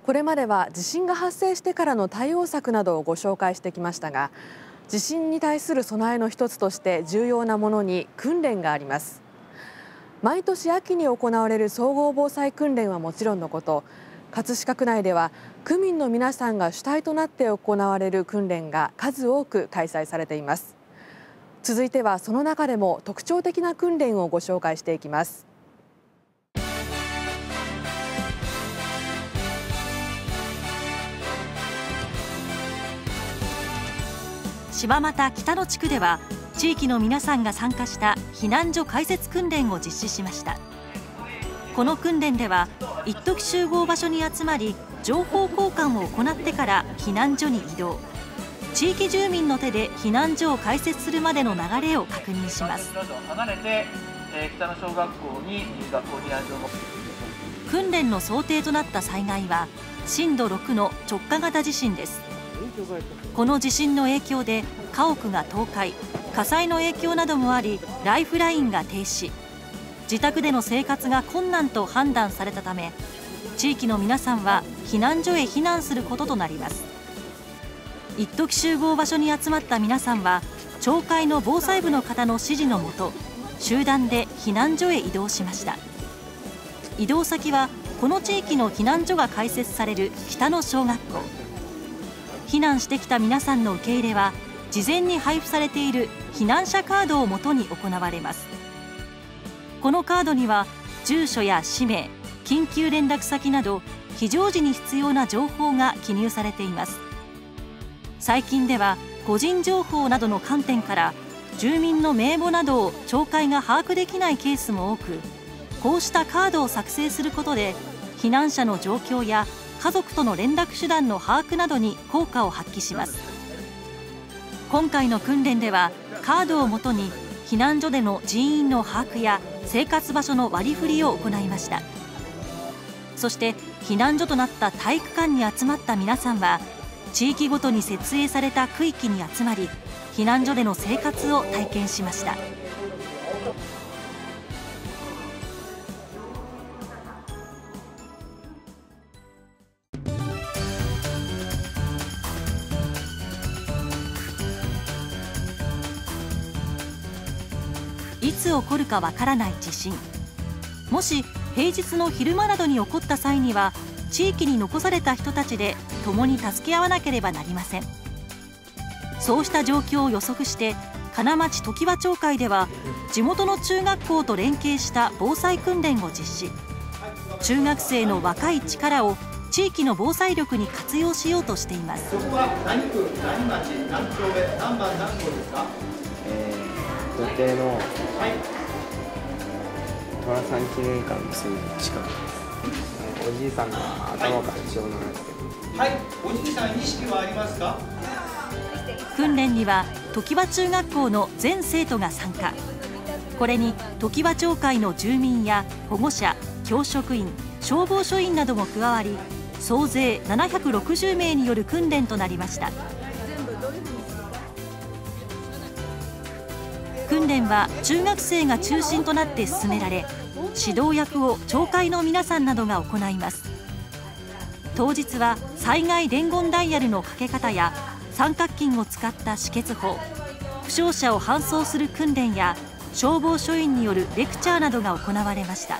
これまでは地震が発生してからの対応策などをご紹介してきましたが、地震に対する備えの一つとして重要なものに訓練があります。毎年秋に行われる総合防災訓練はもちろんのこと、葛飾区内では区民の皆さんが主体となって行われる訓練が数多く開催されています。続いてはその中でも特徴的な訓練をご紹介していきます。 柴又北野地区では地域の皆さんが参加した避難所開設訓練を実施しました。この訓練では一時集合場所に集まり情報交換を行ってから避難所に移動、地域住民の手で避難所を開設するまでの流れを確認します。訓練の想定となった災害は震度6の直下型地震です。この地震の影響で家屋が倒壊、火災の影響などもありライフラインが停止、自宅での生活が困難と判断されたため、地域の皆さんは避難所へ避難することとなります。一時集合場所に集まった皆さんは町会の防災部の方の指示のもと集団で避難所へ移動しました。移動先はこの地域の避難所が開設される北野小学校。避難してきた皆さんの受け入れは事前に配布されている避難者カードをもとに行われます。このカードには住所や氏名、緊急連絡先など非常時に必要な情報が記入されています。最近では個人情報などの観点から住民の名簿などを町会が把握できないケースも多く、こうしたカードを作成することで避難者の状況や家族との連絡手段の把握などに効果を発揮します。今回の訓練ではカードをもとに避難所での人員の把握や生活場所の割り振りを行いました。そして避難所となった体育館に集まった皆さんは地域ごとに設営された区域に集まり避難所での生活を体験しました。いつ起こるかわからない地震。もし平日の昼間などに起こった際には地域に残された人たちで共に助け合わなければなりません。そうした状況を予測して金町常盤町会では地元の中学校と連携した防災訓練を実施。中学生の若い力を地域の防災力に活用しようとしています。 そこは何区、何町、何丁目、何番何号ですか？ 土手の寅さん記念館のすぐ近くです。おじいさんが頭から血を流してる。 はい、おじいさん意識はありますか？ 訓練には常盤中学校の全生徒が参加。これに常盤町会の住民や保護者、教職員、消防署員なども加わり、総勢760名による訓練となりました。訓練は中学生が中心となって進められ、指導役を町会の皆さんなどが行います。当日は災害伝言ダイヤルのかけ方や三角巾を使った止血法、負傷者を搬送する訓練や消防署員によるレクチャーなどが行われました。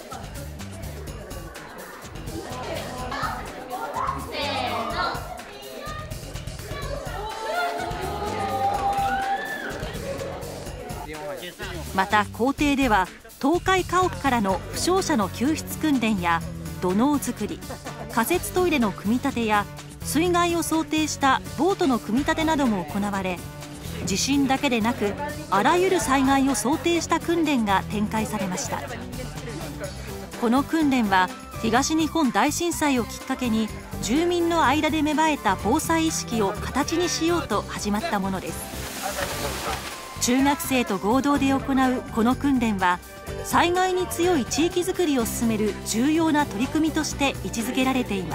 また校庭では倒壊家屋からの負傷者の救出訓練や土のう作り、仮設トイレの組み立てや水害を想定したボートの組み立てなども行われ、地震だけでなくあらゆる災害を想定した訓練が展開されました。この訓練は東日本大震災をきっかけに住民の間で芽生えた防災意識を形にしようと始まったものです。中学生と合同で行うこの訓練は災害に強い地域づくりを進める重要な取り組みとして位置づけられています。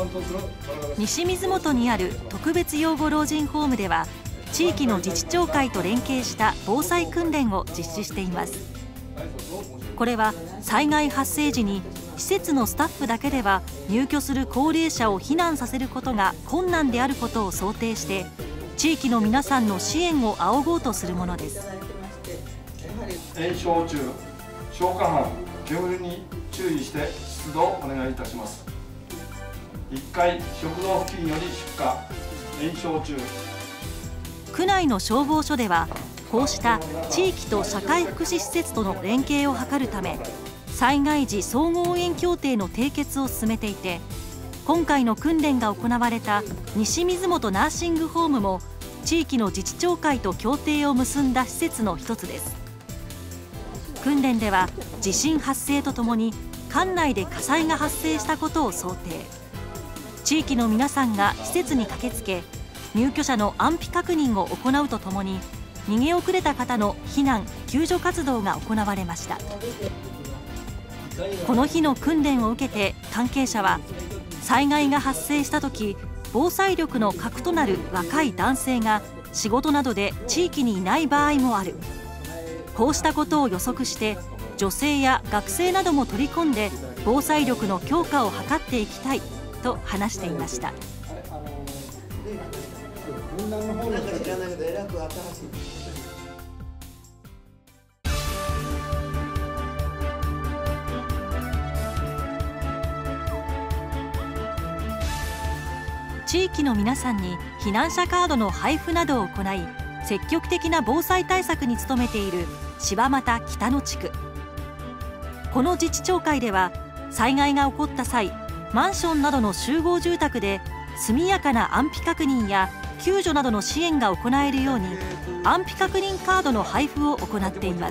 西水元にある特別養護老人ホームでは、地域の自治町会と連携した防災訓練を実施しています。これは災害発生時に施設のスタッフだけでは入居する高齢者を避難させることが困難であることを想定して、地域の皆さんの支援を仰ごうとするものです。 延焼中、消火班、煙に注意して出動お願いいたします。1階食堂付近より出火、延焼中。 区内の消防署では、こうした地域と社会福祉施設との連携を図るため、災害時総合応援協定の締結を進めていて、今回の訓練が行われた西水元ナーシングホームも地域の自治町会と協定を結んだ施設の一つです。訓練では地震発生とともに管内で火災が発生したことを想定。地域の皆さんが施設に駆けつけ、入居者の安否確認を行うとともに、逃げ遅れた方の避難・救助活動が行われました。この日の訓練を受けて関係者は、災害が発生した時、防災力の核となる若い男性が仕事などで地域にいない場合もある。こうしたことを予測して女性や学生なども取り込んで防災力の強化を図っていきたいと話していました。地域の皆さんに避難者カードの配布などを行い、積極的な防災対策に努めている柴又北野地区。この自治町会では、災害が起こった際、マンションなどの集合住宅で速やかな安否確認や救助などの支援が行えるように、安否確認カードの配布を行っています。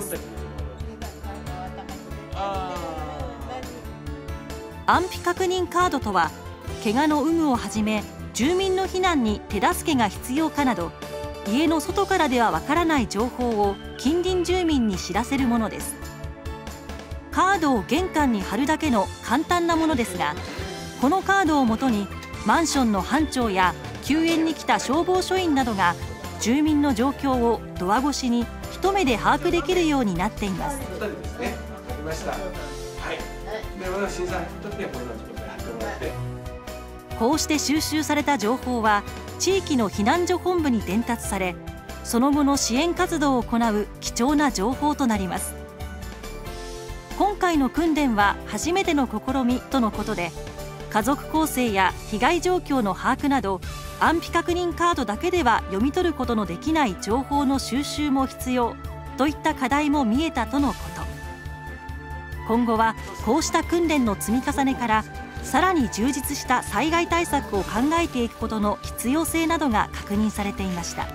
安否確認カードとは、怪我の有無をはじめ住民の避難に手助けが必要かなど、家の外からではわからない情報を近隣住民に知らせるものです。カードを玄関に貼るだけの簡単なものですが、このカードをもとにマンションの班長や救援に来た消防署員などが住民の状況をドア越しに一目で把握できるようになっています。こうして収集された情報は地域の避難所本部に伝達され、その後の支援活動を行う貴重な情報となります。今回の訓練は初めての試みとのことで、家族構成や被害状況の把握など、安否確認カードだけでは読み取ることのできない情報の収集も必要といった課題も見えたとのこと。今後はこうした訓練の積み重ねから、さらに充実した災害対策を考えていくことの必要性などが確認されていました。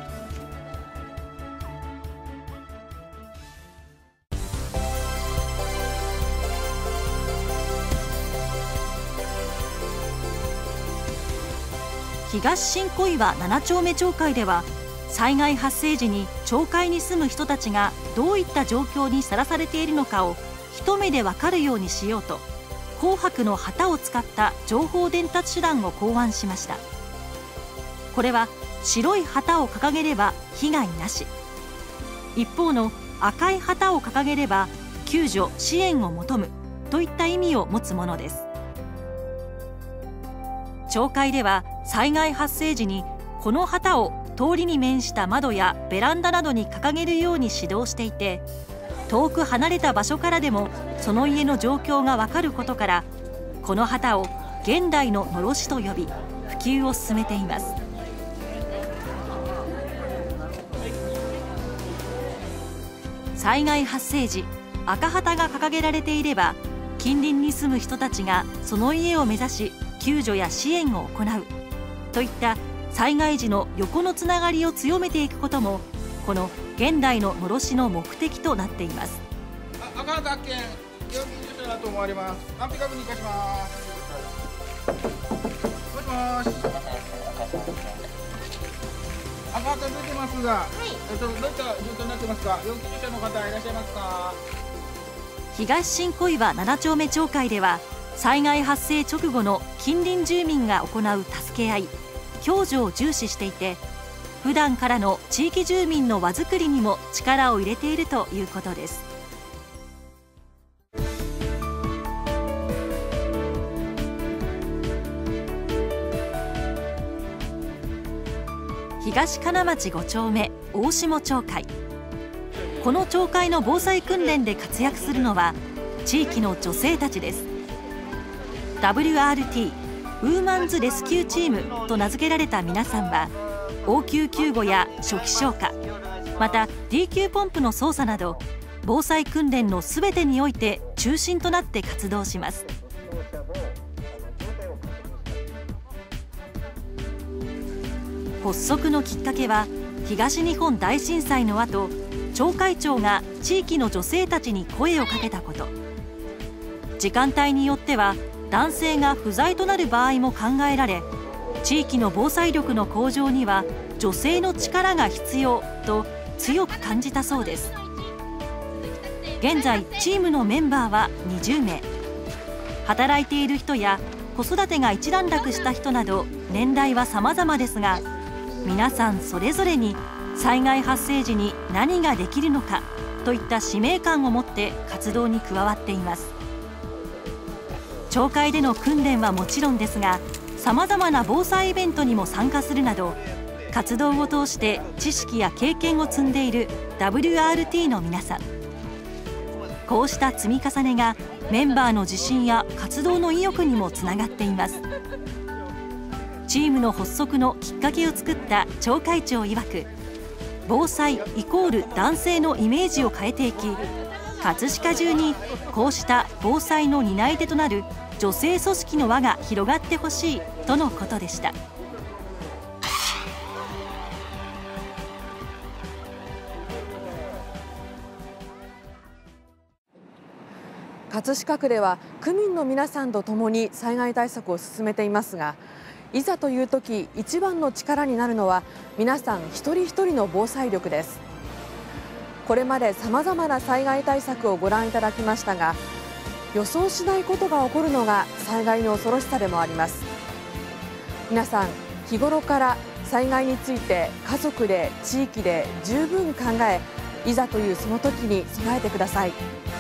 東新小岩7丁目町会では、災害発生時に町会に住む人たちがどういった状況にさらされているのかを一目で分かるようにしようと、紅白の旗を使った情報伝達手段を考案しました。これは白い旗を掲げれば被害なし、一方の赤い旗を掲げれば救助・支援を求むといった意味を持つものです。町会では災害発生時にこの旗を通りに面した窓やベランダなどに掲げるように指導していて、遠く離れた場所からでもその家の状況が分かることから、この旗を現代ののろしと呼び普及を進めています。災害発生時、赤旗が掲げられていれば、近隣に住む人たちがその家を目指し救助や支援を行うといった災害時の横のつながりを強めていくことも、この現代ののろしの目的となっています。 赤旗発見、料金所だと思われます。安否確認いたします。もしもし。赤旗出てますが、どういった状況になってますか。料金所の方いらっしゃいますか。 東新小岩7丁目町会では、 災害発生直後の近隣住民が行う助け合い、共助を重視していて、普段からの地域住民の輪作りにも力を入れているということです。東金町5丁目大下町会。この町会の防災訓練で活躍するのは地域の女性たちです。 WRT ウーマンズレスキューチームと名付けられた皆さんは、応急救護や初期消火、また D 級ポンプの操作など防災訓練のすべてにおいて中心となって活動します。発足のきっかけは東日本大震災の後、町会長が地域の女性たちに声をかけたこと。時間帯によっては男性が不在となる場合も考えられ、地域の防災力の向上には女性の力が必要と強く感じたそうです。現在チームのメンバーは20名。働いている人や子育てが一段落した人など年代は様々ですが、皆さんそれぞれに災害発生時に何ができるのかといった使命感を持って活動に加わっています。町会での訓練はもちろんですが、さまざまな防災イベントにも参加するなど、活動を通して知識や経験を積んでいる WRT の皆さん。こうした積み重ねがメンバーの自信や活動の意欲にもつながっています。チームの発足のきっかけを作った町会長曰く、防災イコール男性のイメージを変えていき、葛飾中にこうした防災の担い手となる女性組織の輪が広がってほしいとのことでした。 葛飾区では区民の皆さんと共に災害対策を進めていますが、いざという時一番の力になるのは皆さん一人一人の防災力です。これまでさまざまな災害対策をご覧いただきましたが、予想しないことが起こるのが災害の恐ろしさでもあります。皆さん日頃から災害について家族で地域で十分考え、いざというその時に備えてください。